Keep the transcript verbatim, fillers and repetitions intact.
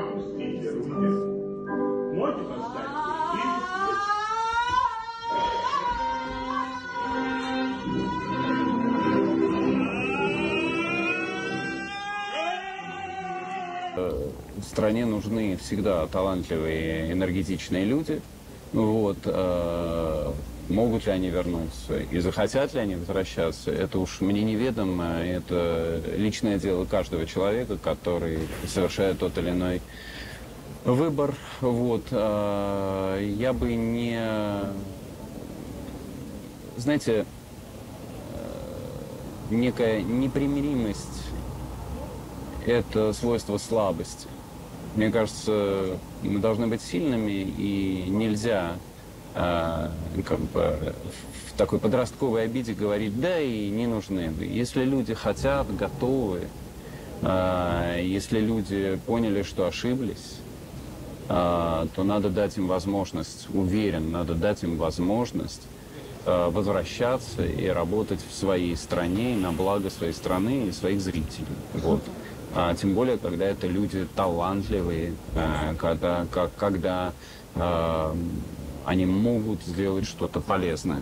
вам спикеруете. Можете поставить В стране нужны всегда талантливые, энергетичные люди. Вот, э, могут ли они вернуться и захотят ли они возвращаться, это уж мне неведомо. Это личное дело каждого человека, который совершает тот или иной выбор. Вот, э, я бы не... Знаете, э, некая непримиримость – это свойство слабости. Мне кажется, мы должны быть сильными, и нельзя э, как бы, в такой подростковой обиде говорить, да, и не нужны. Если люди хотят, готовы, э, если люди поняли, что ошиблись, э, то надо дать им возможность, уверен, надо дать им возможность э, возвращаться и работать в своей стране, на благо своей страны и своих зрителей. Вот. А, тем более, когда это люди талантливые, э, когда, как, когда э, они могут сделать что-то полезное.